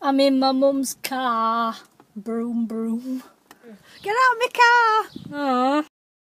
I'm in my mum's car. Broom, broom. Get out of my car! Oh.